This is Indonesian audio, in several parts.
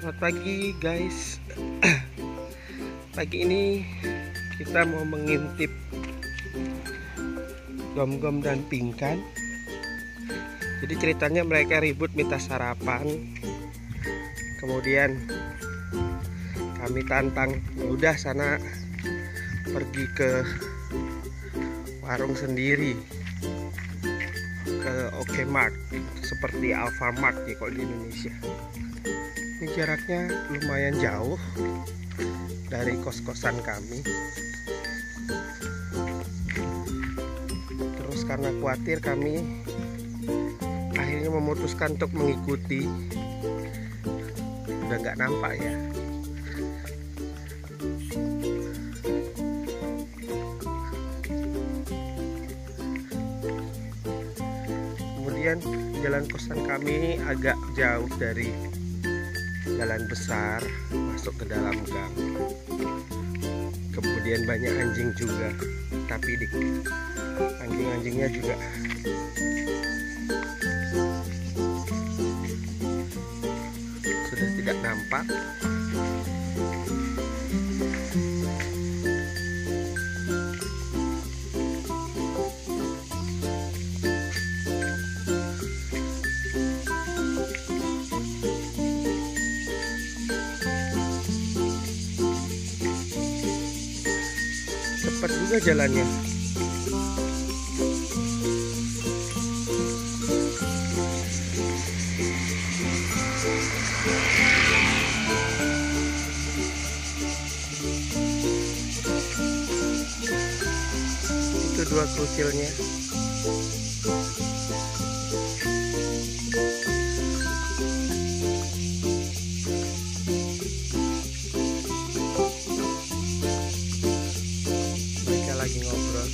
Selamat pagi guys. Pagi ini kita mau mengintip Gom-Gom dan Pingkan. Jadi ceritanya mereka ribut minta sarapan. Kemudian kami tantang, ya udah sana pergi ke warung sendiri, ke OK Mart seperti Alfamart ya kalau di Indonesia. Ini jaraknya lumayan jauh dari kos-kosan kami. Terus karena khawatir, kami akhirnya memutuskan untuk mengikuti. Udah nggak nampak ya. Kemudian jalan kosan kami agak jauh dari jalan besar, masuk ke dalam gang. Kemudian banyak anjing juga, tapi anjing-anjingnya juga sudah tidak nampak. Cepat juga jalannya. Itu dua kucilnya. Lagi ngobrol.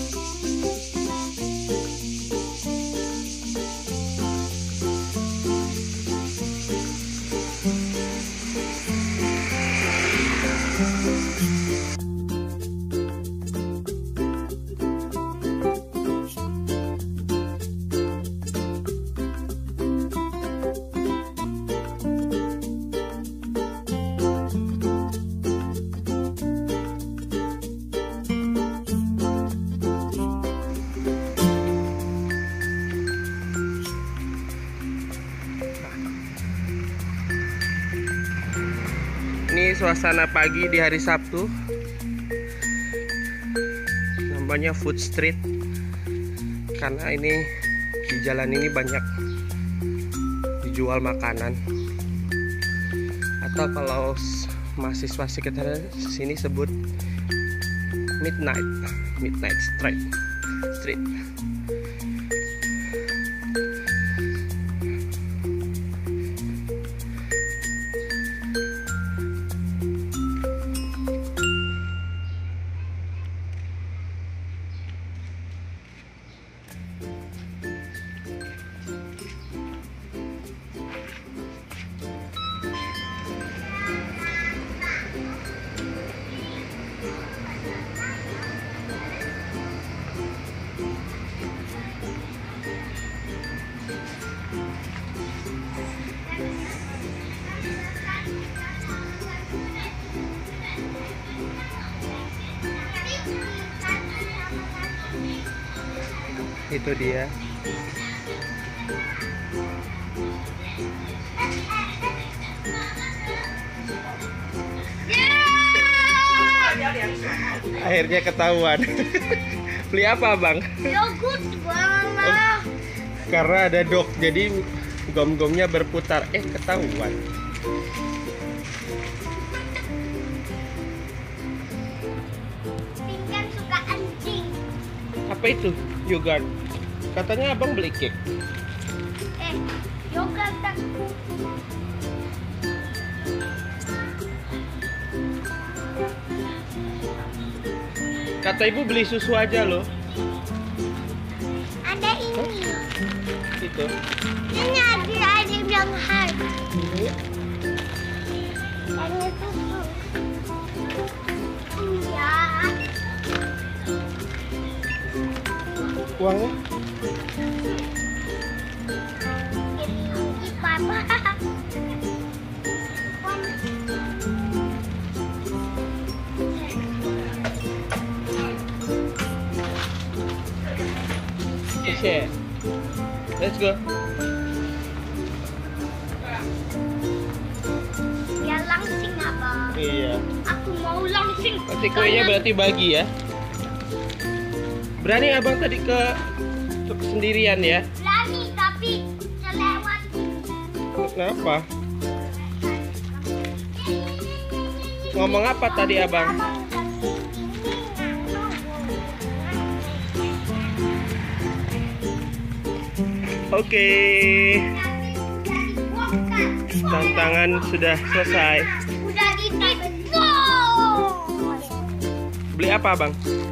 Ini suasana pagi di hari Sabtu. Namanya Food Street karena ini di jalan ini banyak dijual makanan. Atau kalau mahasiswa sekitar sini sebut Midnight Street. Itu dia. Akhirnya ketahuan. Beli apa, Bang? Yogurt, Bang. Karena ada dog, jadi gom-gomnya berputar. Ketahuan. Pingkan suka anjing. Apa itu? Yogurt. Katanya abang beli cake. Yogurt aku. Kata ibu beli susu aja loh. Ada ini. Itu. Ini ada yang hard. Ini susu. Iya. Uangnya? Ini papa. share. Let's go. Ya langsing abang. Iya. Aku mau langsing. Nanti kuenya berarti bagi ya. Berani abang tadi ke sendirian ya? Berani tapi selewat. Kenapa? Ngomong apa tadi abang? Oke, tantangan sudah selesai. Udah ditipu. Beli apa abang?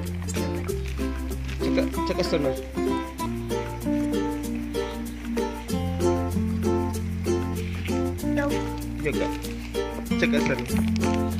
Cek sana. Juga. Cek sana.